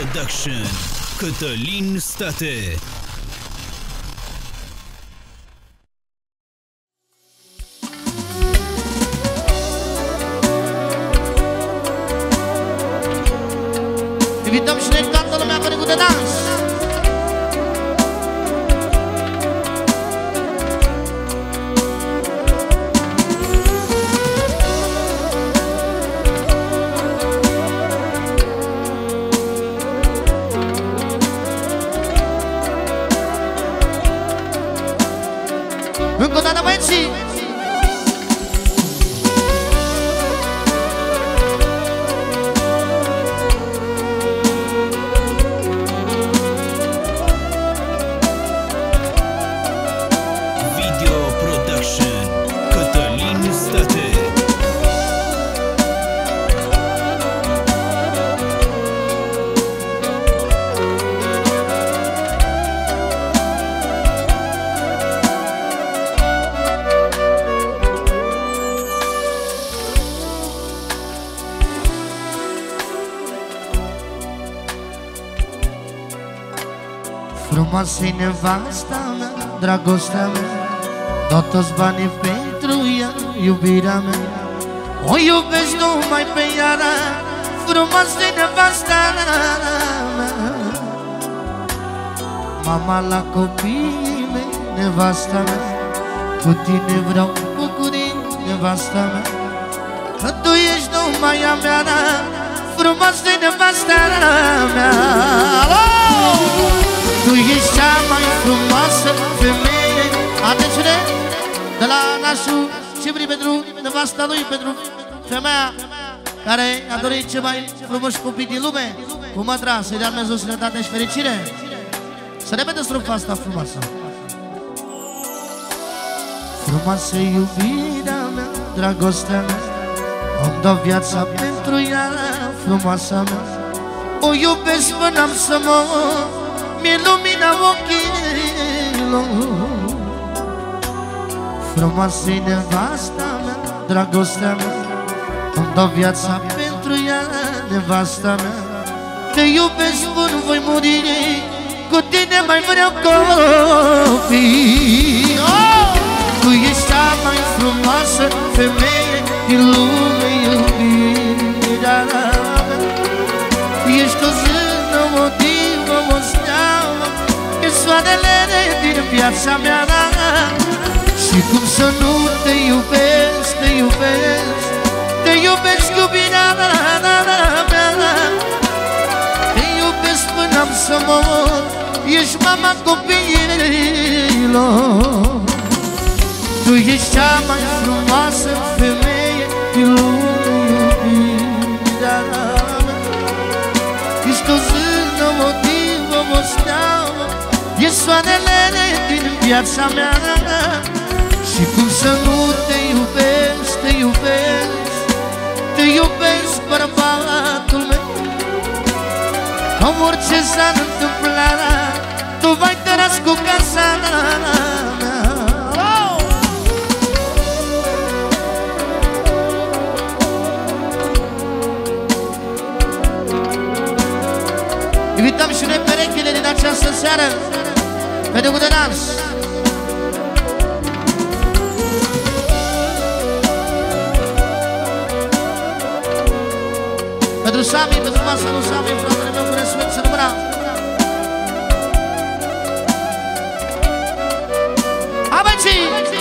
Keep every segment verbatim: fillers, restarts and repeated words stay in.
Production, Cătălin State. Invităm și noi toată lumea care cu de dans. Încă o dată, băieții! Video Production, Cătălin State. Frumoasă-i nevasta mea, dragostea mea, dau toți banii pentru ea, iubirea mea. O iubesc numai pe ea, frumoasă-i nevasta mea. Mama la copiii mei, nevasta mea, cu tine vreau bucurii, nevasta mea. Că tu ești numai a mea, frumoasă-i nevasta mea. Tu ești cea mai frumoasă femeie. Atențiune! De la nașul Cibri pentru nevasta lui, pentru femeia care a dorit cei mai frumoși copii din lume, cu mădra, să-i dea Dumnezeu sănătate și fericire. Să repete strofa asta frumoasă. Frumoasă iubirea mea, dragostea mea, îmi dau viața pentru ea, frumoasa mea. O iubesc până am să mor, mi-e lumina ochilor. Frumoasă-i nevasta mea, dragostea mea, îmi dau viața pentru ea, nevasta mea. Te iubesc până voi muri, cu tine mai vreau copii. Oh! Tu ești cea mai frumoasă femeie din lume, iubirea mea. Ești o zână, o divă, o steaua, ești soarele din viața mea. Și cum să nu te iubesc, te iubesc, te iubesc iubirea mea. Te iubesc până am să mor, ești mama copiilor. Tu ești cea mai frumoasă femeie din lume, iubirea mea. Ești o zână, o divă, o steaua, ești soarele din viața mea. Și cum să nu te iubesc, te iubesc, te iubesc, bărbatul meu. Ca orice s-ar întâmpla, tu vai tăras cu casa mea. Invităm și noi perechile din această seară pe de de dans. Pentru Sami, pentru masă lui Sami, fratele meu cu respect, să număra. Abăcii!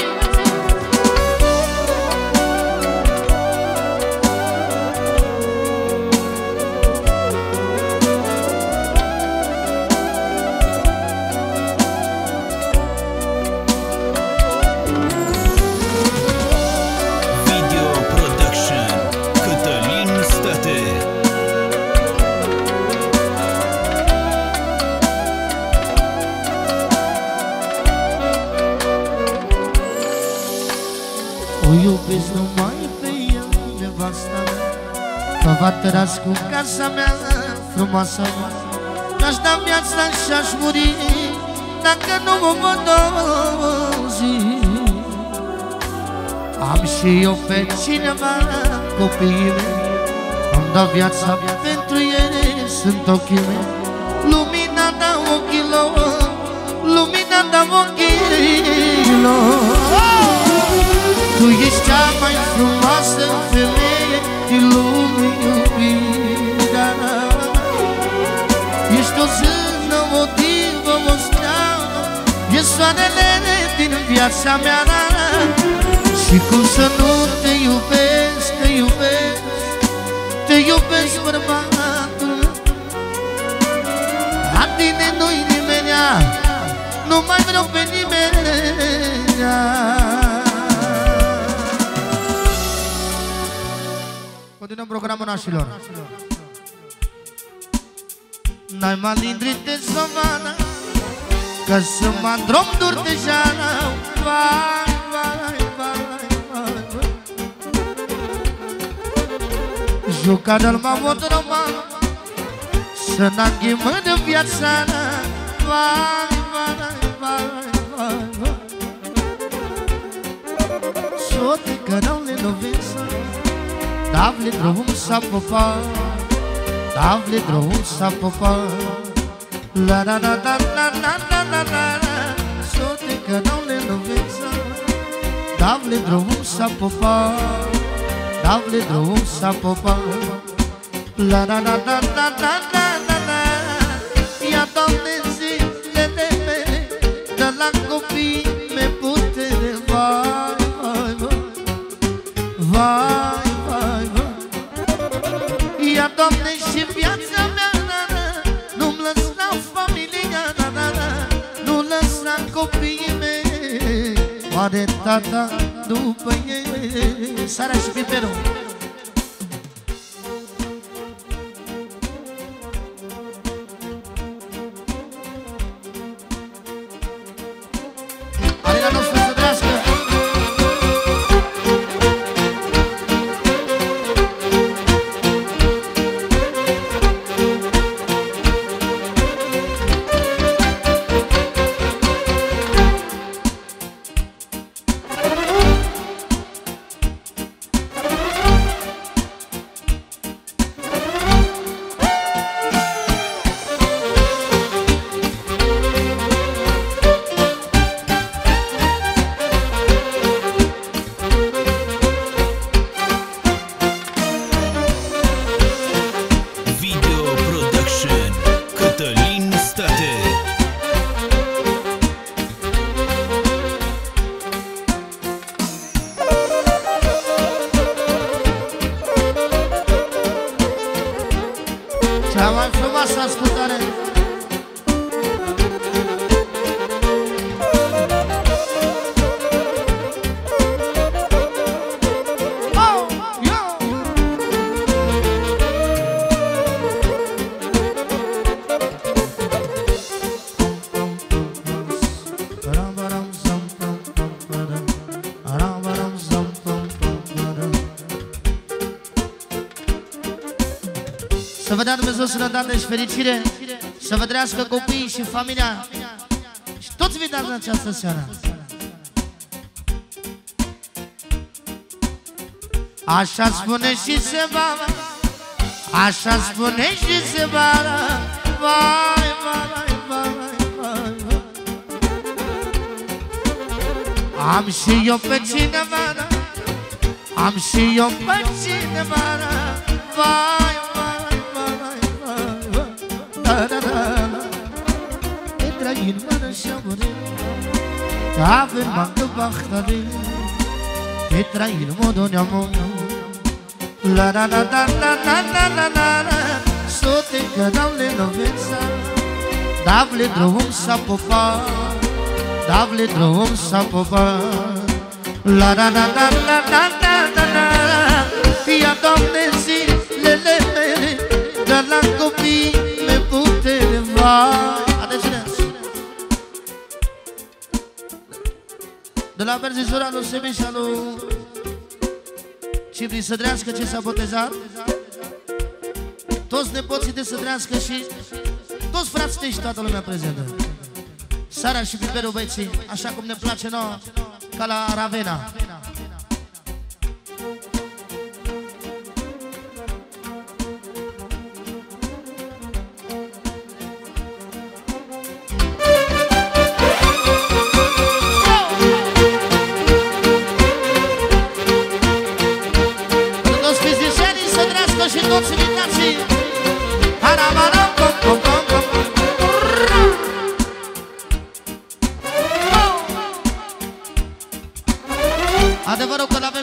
O iubesc numai pe ea, nevasta mea, că va tăras cu casa mea, frumoasa mea. Aș da viața și-aș muri dacă nu mă văd o zi. Am și eu pe cineva, copiii mei, îmi dau viața pentru ele, sunt ochii mei. Lumina dau ochilor, lumina dau ochilor. Tu ești cea mai frumoasă femeie din lume, iubirea. Ești o zână, o divă, o steaua, ești soarele din viața mea. Și cum să nu te iubesc, te iubesc, te iubesc, bărbatul. La tine nu-i nimenea, nu mai vreau pe nimenea. Continuăm programul nașilor. N-ai malindrit de savană, că să mă drom dur de jană. Vai, vai, vai, vai, vai. Jucarea-l m-a văd roman, să n-anghimă de viața. Vai, vai, vai, vai, vai. Sote canale novință, dávle drum sa popa, dávle drum sa popa. La la la la la la la la la. Sote canale novință, dávle drum sa popa, dávle drum sa popa. La la la la la la la la la. Ia Doamne zilele mele, de la copii me putere. Vai, vai, vai, vai, vai, vai. Ia Doamne și viața mea, nu-mi lăsa familia, nu lăsa copiii mei. Oare tata după ei? Sarea și piperul. Arena noastră să trească. Cea mai frumoasă ascultare. Oh, yo! Să vă dea Dumnezeu sănătate și fericire, să vă trăiască copiii și familia și toți vitați în această seară. Așa spune și se va, așa spune și se va. Vai, vai, vai, vai, vai. Am și eu pe cineva, am și eu pe cineva. Vai, in mână și-a murit, că avem mancă bahtare, te trai în modul neamul. La la la la la la la la la la. Sote canale novință, dávle drum sa popa, dávle drum sa popa. La la la la la la la la la. Ia Doamne zilele mele, de la copii me putere. Vai. De la Berzizora lui Semi și lui Cipri să trească ce s-a botezat, toți nepoții de să trească și toți frații tăi și toată lumea prezentă. Sarea și piperul, băieții, așa cum ne place nouă, ca la Ravenna.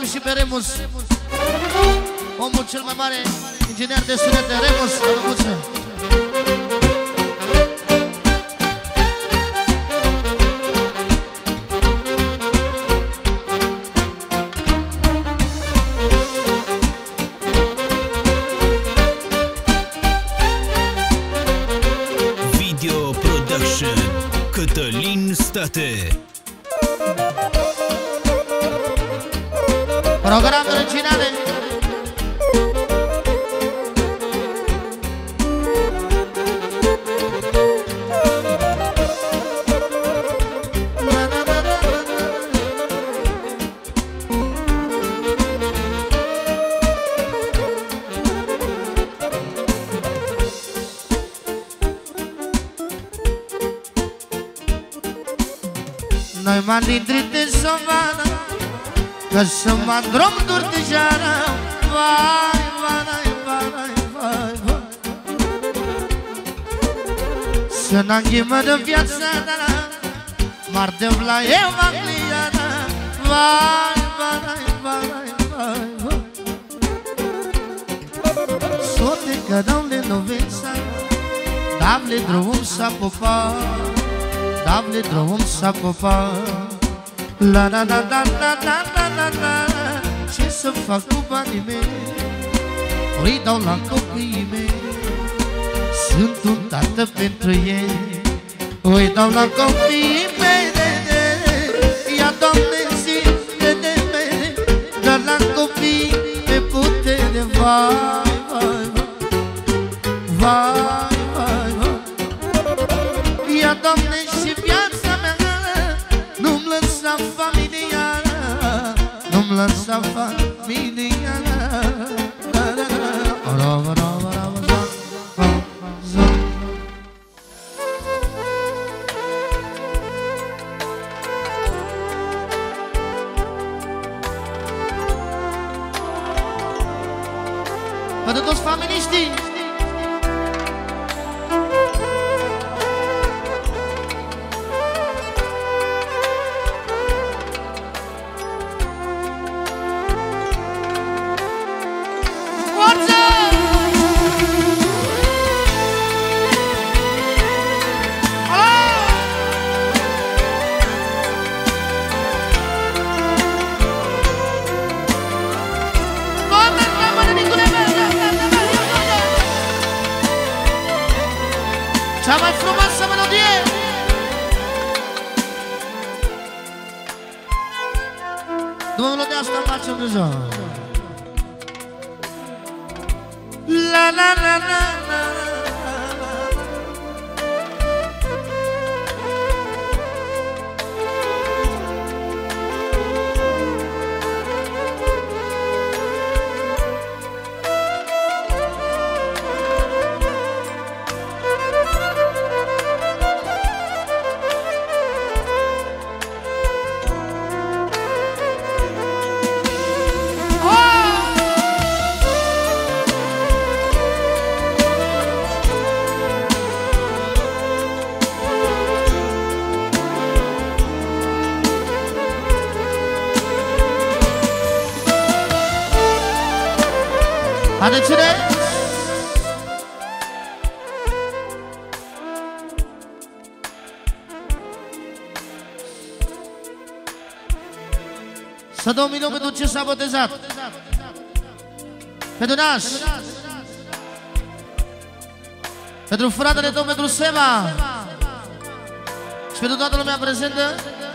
și pe Remus, omul cel mai mare inginer de sunete, Remus, Adăbuță. Video Production Cătălin State. Program originale. Noi m-am dintrit de savană, că să mă drum dur de jară. Vai, vai, vai, vai, vai. Să n-am ghimă de viața ta, m-ar de la Evanghelia. Vai, vai, vai, vai, vai. Sote că dau-le novința, dau-le drum să popa, dau-le drum să popa. La la la la la la la la la. Ce să fac cu banii mei? Îi dau la copiii mei. Sunt un tată pentru ei. Îi dau la copiii mei. Ia, Doamne, ține de mine, dar la copii pe putere. Vai, vai, vai, vai, vai. Ia, Doamne, și viața mea, nu-mi lăsa familia, nu-mi lăsa familia. Pentru toți familiștii, cea mai frumoasă melodie. După melodia asta facem deja. La la la la la. Haideți-ne! Să dau minut pentru ce s-a botezat. Pentru naș, pentru fratele tău, pentru Sema și pentru toată lumea prezentă.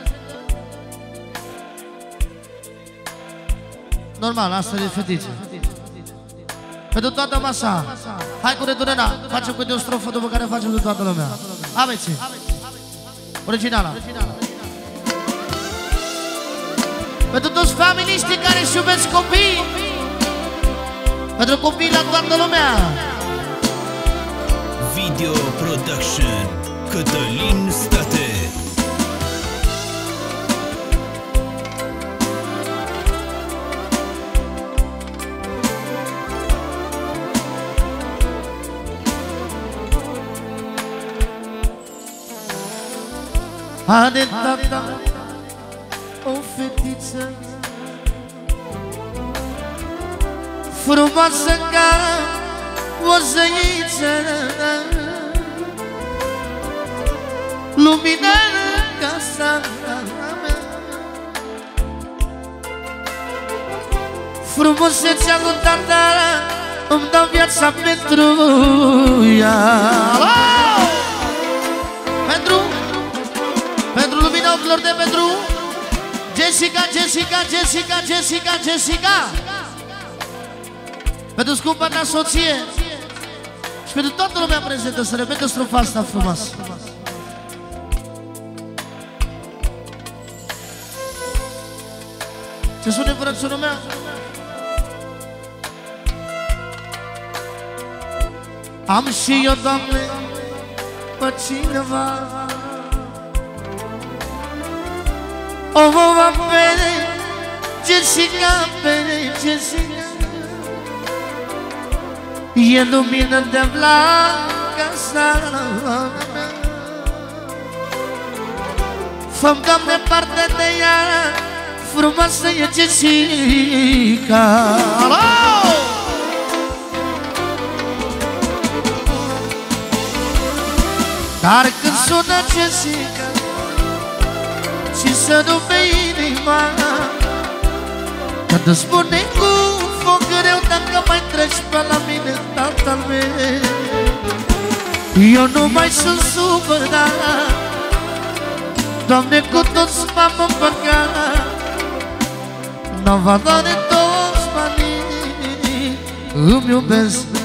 Normal, asta e fetiță. Pentru toată masa. Hai cu redurena, facem câte o strofă după care facem de toată lumea. Aveți originala. Pentru toți familiștii care își iubesc copii, pentru copii la toată lumea. Video Production Cătălin State. Are tata o fetiță frumoasă ca o zăiță, lumină în casa mea, frumusețea lui tata îmi dau viața pentru ea. Pentru, pentru lumina ochilor de Petru, Jessica, Jessica, Jessica, Jessica, Jessica, pentru scumpa ta soție și pentru toată lumea prezentă să repete strofa asta frumoasă. Ce spune frățunul meu? Am și eu, Doamne, pe cineva, o va pe Jessica, pe Jessica, e lumină de blanca seara mea. Fă-mi, Doamne, parte de ea, frumoasă e Jessica. Dar când sună Jessica și să rupe inima, când îți spune cu foc greu dacă mai treci pe la mine, tatăl meu, eu nu mai sunt supărat, Doamne, cu toți m-am împăcat, n-am valoare toți banii, îmi iubesc